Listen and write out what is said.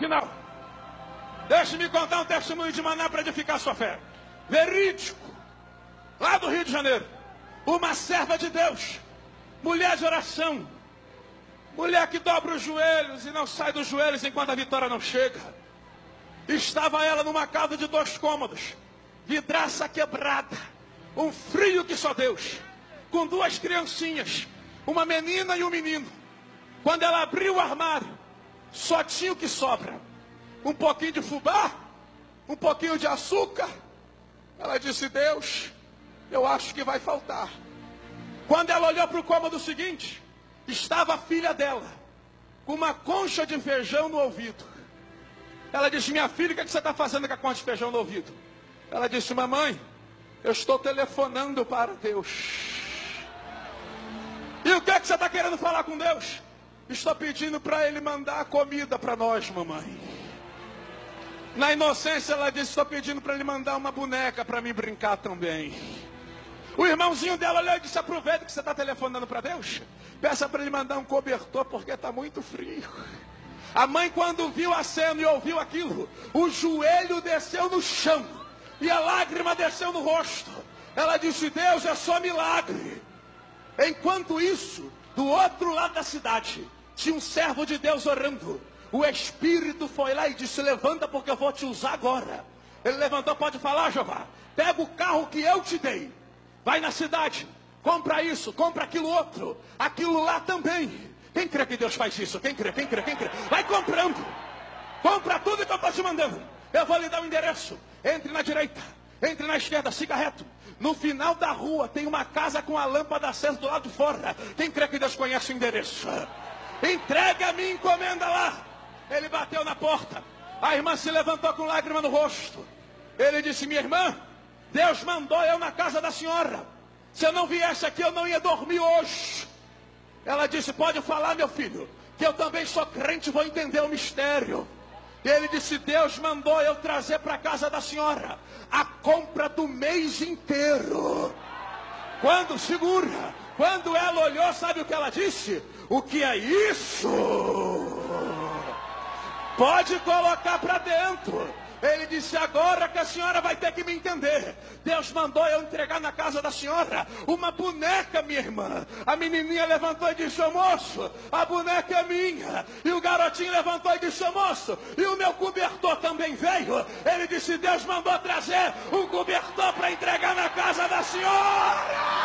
final. Deixe-me contar um testemunho de Maná para edificar sua fé. Verídico, lá do Rio de Janeiro. Uma serva de Deus, mulher de oração, mulher que dobra os joelhos e não sai dos joelhos enquanto a vitória não chega. Estava ela numa casa de 2 cômodos, vidraça quebrada, um frio que só Deus, com 2 criancinhas, uma menina e um menino. Quando ela abriu o armário, só tinha o que sobra: um pouquinho de fubá, um pouquinho de açúcar. Ela disse: Deus, eu acho que vai faltar. Quando ela olhou para o cômodo seguinte, estava a filha dela, com uma concha de feijão no ouvido. Ela disse: minha filha, o que você está fazendo com a concha de feijão no ouvido? Ela disse: mamãe, eu estou telefonando para Deus. E o que você está querendo falar com Deus? Estou pedindo para Ele mandar comida para nós, mamãe. Na inocência ela disse: estou pedindo para Ele mandar uma boneca para mim brincar também. O irmãozinho dela olhou e disse: aproveita que você está telefonando para Deus, peça para Ele mandar um cobertor porque está muito frio. A mãe, quando viu a cena e ouviu aquilo, o joelho desceu no chão e a lágrima desceu no rosto. Ela disse: Deus, é só milagre. Enquanto isso, do outro lado da cidade, tinha um servo de Deus orando. O Espírito foi lá e disse: levanta porque eu vou te usar agora. Ele levantou: pode falar, Jeová. Pega o carro que eu te dei, vai na cidade, compra isso, compra aquilo outro, aquilo lá também. Quem crê que Deus faz isso? Quem crê? Quem crê? Quem crê? Vai comprando. Compra tudo que eu estou te mandando. Eu vou lhe dar o endereço. Entre na direita, entre na esquerda, siga reto. No final da rua tem uma casa com a lâmpada acesa do lado de fora. Quem crê que Deus conhece o endereço? Entrega a minha encomenda lá. Ele bateu na porta. A irmã se levantou com lágrima no rosto. Ele disse: minha irmã, Deus mandou eu na casa da senhora. Se eu não viesse aqui, eu não ia dormir hoje. Ela disse: pode falar, meu filho, que eu também sou crente e vou entender o mistério. E ele disse: Deus mandou eu trazer para a casa da senhora a compra do mês inteiro. Quando ela olhou, sabe o que ela disse? O que é isso? Pode colocar para dentro. Ele disse: agora que a senhora vai ter que me entender. Deus mandou eu entregar na casa da senhora uma boneca, minha irmã. A menininha levantou e disse: ô moço, a boneca é minha. E o garotinho levantou e disse: ô moço, e o meu cobertor também veio. Ele disse: Deus mandou trazer um cobertor para entregar na casa da senhora.